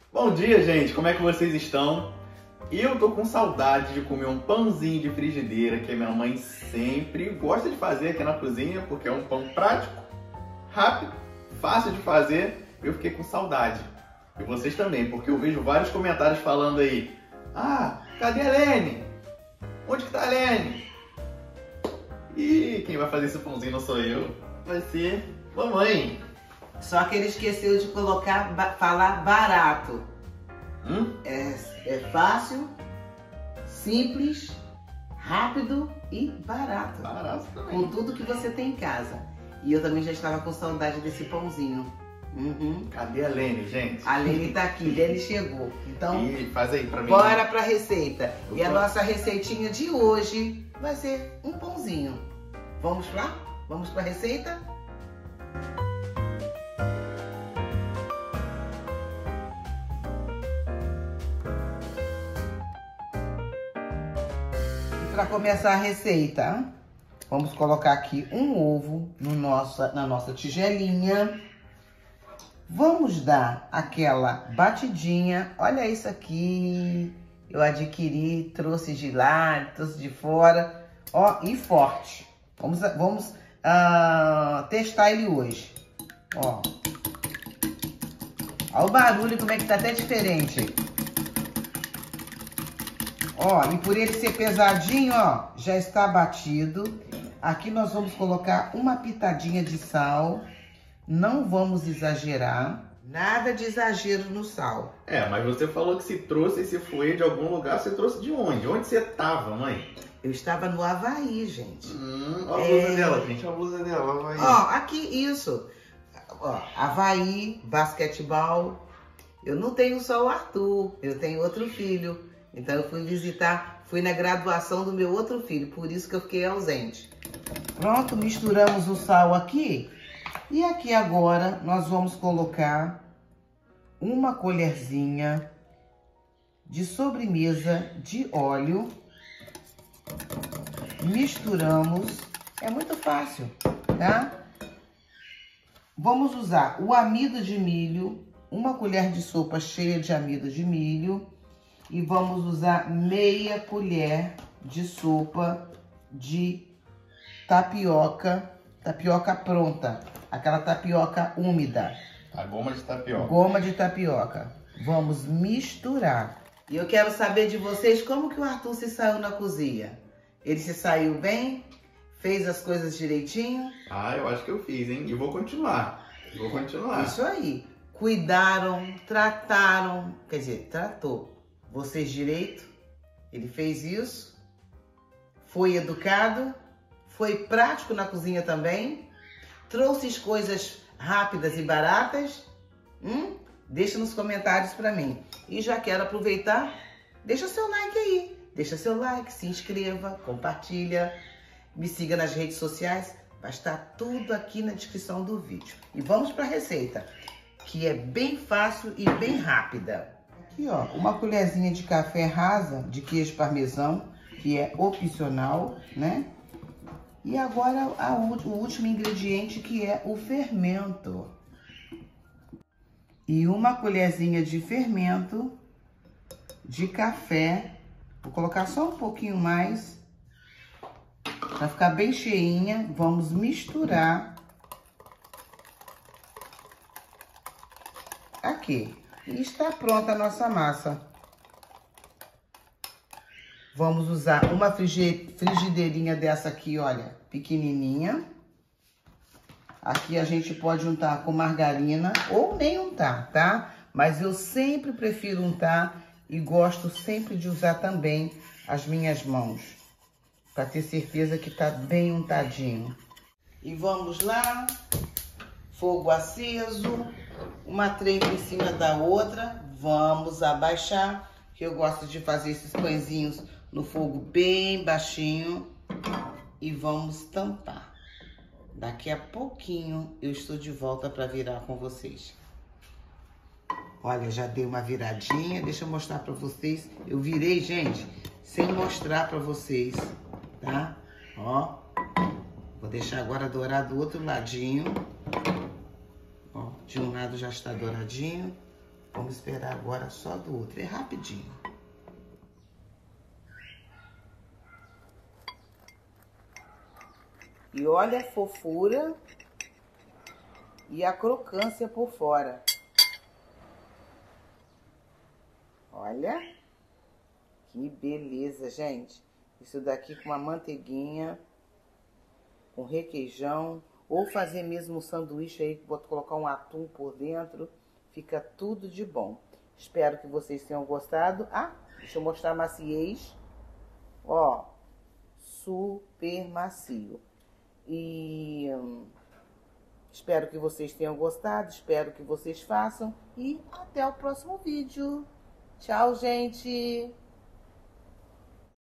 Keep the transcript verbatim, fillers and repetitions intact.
Bom dia, gente! Como é que vocês estão? Eu tô com saudade de comer um pãozinho de frigideira que a minha mãe sempre gosta de fazer aqui na cozinha, porque é um pão prático, rápido, fácil de fazer. Eu fiquei com saudade. E vocês também, porque eu vejo vários comentários falando aí: ah, cadê a Lene? Onde que tá a Lene? E quem vai fazer esse pãozinho não sou eu, vai ser mamãe. Só que ele esqueceu de colocar, ba falar barato. Hum? É, é fácil, simples, rápido e barato. Barato também. Com tudo que você tem em casa. E eu também já estava com saudade desse pãozinho. Uhum. Cadê a Lene, gente? A Lene tá aqui, Lene chegou. Então, E faz aí pra mim. bora pra receita. Eu E a gosto. nossa receitinha de hoje vai ser um pãozinho. Vamos lá? Vamos pra receita? Para começar a receita, vamos colocar aqui um ovo no nossa, na nossa tigelinha. Vamos dar aquela batidinha. Olha isso aqui. Eu adquiri, trouxe de lá, trouxe de fora. Ó, e forte. Vamos, vamos uh, testar ele hoje. Ó. Olha o barulho, como é que tá até diferente. Ó, e por ele ser pesadinho, ó, já está batido. Aqui nós vamos colocar uma pitadinha de sal. Não vamos exagerar. Nada de exagero no sal. É, mas você falou que se trouxe esse fouet de algum lugar, você trouxe de onde? Onde você tava, mãe? Eu estava no Havaí, gente. Hum, olha a É... blusa dela, gente. Olha a blusa dela, Havaí. Ó, aqui, isso. Ó, Havaí, basquetebol. Eu não tenho só o Arthur, eu tenho outro filho. Então eu fui visitar, fui na graduação do meu outro filho, por isso que eu fiquei ausente. Pronto, misturamos o sal aqui. E aqui agora nós vamos colocar uma colherzinha de sobremesa de óleo. Misturamos, é muito fácil, tá? Vamos usar o amido de milho, uma colher de sopa cheia de amido de milho. E vamos usar meia colher de sopa de tapioca, tapioca pronta, aquela tapioca úmida. A goma de tapioca. Goma de tapioca. Vamos misturar. E eu quero saber de vocês como que o Arthur se saiu na cozinha. Ele se saiu bem? Fez as coisas direitinho? Ah, eu acho que eu fiz, hein? E vou continuar. Vou continuar. Isso aí. Cuidaram, trataram, quer dizer, tratou. Vocês direito, ele fez isso, foi educado, foi prático na cozinha também, trouxe as coisas rápidas e baratas. Hum? Deixa nos comentários para mim. E já quero aproveitar, deixa seu like aí, deixa seu like, se inscreva, compartilha, me siga nas redes sociais, vai estar tudo aqui na descrição do vídeo. E vamos para a receita, que é bem fácil e bem rápida. Aqui, ó, uma colherzinha de café rasa de queijo parmesão, que é opcional, né? E agora a, o último ingrediente, que é o fermento. E uma colherzinha de fermento de café. Vou colocar só um pouquinho mais, para ficar bem cheinha. Vamos misturar aqui. E está pronta a nossa massa. Vamos usar uma frigideirinha dessa aqui, olha, pequenininha. Aqui a gente pode untar com margarina ou nem untar, tá? Mas eu sempre prefiro untar e gosto sempre de usar também as minhas mãos, para ter certeza que tá bem untadinho. E vamos lá, fogo aceso. Uma trempa em cima da outra, vamos abaixar, que eu gosto de fazer esses pãezinhos no fogo bem baixinho. E vamos tampar. Daqui a pouquinho eu estou de volta para virar com vocês. Olha, já dei uma viradinha, deixa eu mostrar para vocês. Eu virei, gente, sem mostrar para vocês, tá? Ó, vou deixar agora dourar do outro ladinho. Ó, de um lado já está douradinho, Vamos esperar agora só do outro. É rapidinho. E olha a fofura e a crocância por fora. Olha. Que beleza, gente. Isso daqui com uma manteiguinha, com requeijão. Ou fazer mesmo um sanduíche aí, vou colocar um atum por dentro. Fica tudo de bom. Espero que vocês tenham gostado. Ah, deixa eu mostrar a maciez. Ó, super macio. E hum, espero que vocês tenham gostado. Espero que vocês façam. E até o próximo vídeo. Tchau, gente!